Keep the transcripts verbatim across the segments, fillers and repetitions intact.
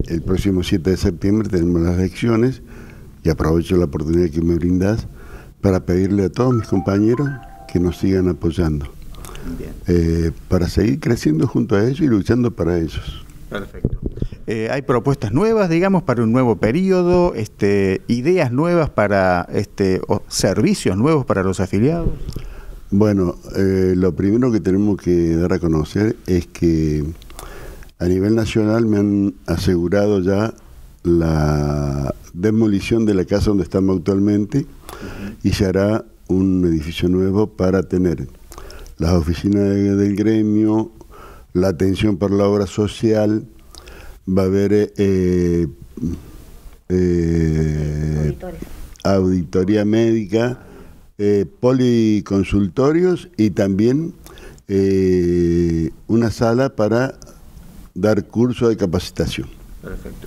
el próximo siete de septiembre tenemos las elecciones y aprovecho la oportunidad que me brindás para pedirle a todos mis compañeros que nos sigan apoyando, eh, para seguir creciendo junto a ellos y luchando para ellos. Perfecto. Eh, ¿Hay propuestas nuevas, digamos, para un nuevo periodo, este, ideas nuevas para este, o servicios nuevos para los afiliados? Bueno, eh, lo primero que tenemos que dar a conocer es que a nivel nacional me han asegurado ya la demolición de la casa donde estamos actualmente y se hará un edificio nuevo para tener las oficinas de, del gremio, la atención para la obra social, va a haber eh, eh, auditoría médica, eh, policonsultorios y también eh, una sala para dar curso de capacitación. Perfecto.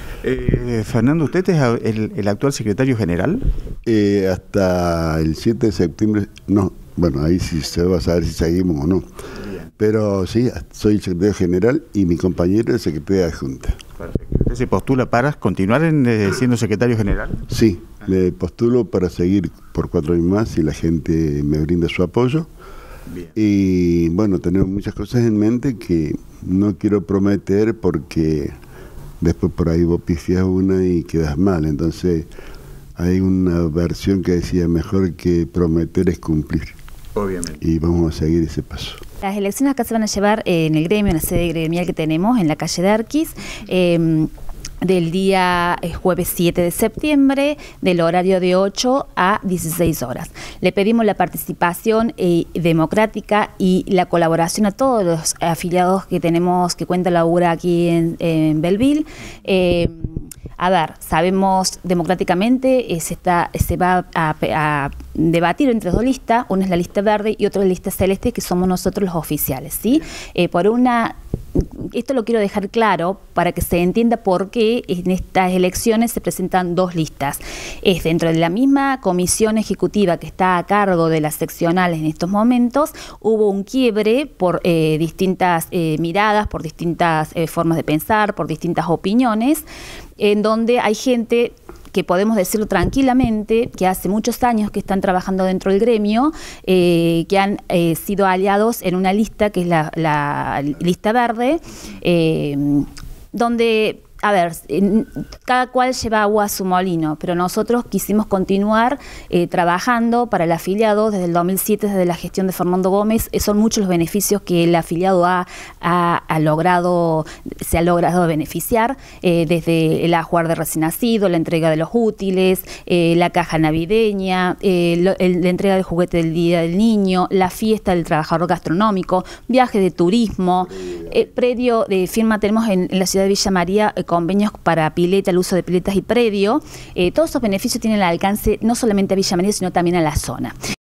Eh, Fernando, ¿usted es el, el actual secretario general? Eh, hasta el siete de septiembre, no, bueno, ahí sí se va a saber si seguimos o no. Bien. Pero sí, soy el secretario general y mi compañero es el secretario de adjunta. Perfecto. ¿Usted se postula para continuar en, eh, siendo secretario general? Sí, me postulo para seguir por cuatro años más si la gente me brinda su apoyo. Bien. Y bueno, tenemos muchas cosas en mente que no quiero prometer porque después por ahí vos pifias una y quedas mal. Entonces hay una versión que decía mejor que prometer es cumplir. Obviamente. Y vamos a seguir ese paso. Las elecciones acá se van a llevar en el gremio, en la sede gremial que tenemos en la calle de Arquis, eh, del día eh, jueves siete de septiembre, del horario de ocho a dieciséis horas. Le pedimos la participación eh, democrática y la colaboración a todos los afiliados que tenemos, que cuenta la U R A aquí en, en Belleville. Eh, A ver, sabemos democráticamente, eh, se, está, se va a, a debatir entre dos listas, una es la lista verde y otra es la lista celeste, que somos nosotros los oficiales, ¿sí? Eh, por una, esto lo quiero dejar claro para que se entienda por qué en estas elecciones se presentan dos listas. Es dentro de la misma comisión ejecutiva que está a cargo de las seccionales en estos momentos, hubo un quiebre por eh, distintas eh, miradas, por distintas eh, formas de pensar, por distintas opiniones, en donde hay gente que podemos decirlo tranquilamente, que hace muchos años que están trabajando dentro del gremio, eh, que han eh, sido aliados en una lista que es la, la lista verde, eh, donde, a ver, cada cual lleva agua a su molino, pero nosotros quisimos continuar eh, trabajando para el afiliado desde el dos mil siete, desde la gestión de Fernando Gómez. Eh, son muchos los beneficios que el afiliado ha, ha, ha logrado, se ha logrado beneficiar, eh, desde el ajuar de recién nacido, la entrega de los útiles, eh, la caja navideña, eh, lo, el, la entrega del juguete del Día del Niño, la fiesta del trabajador gastronómico, viajes de turismo, eh, predio de firma tenemos en, en la ciudad de Villa María, eh, convenios para pileta, el uso de piletas y predio. Eh, todos esos beneficios tienen al alcance no solamente a Villa María, sino también a la zona.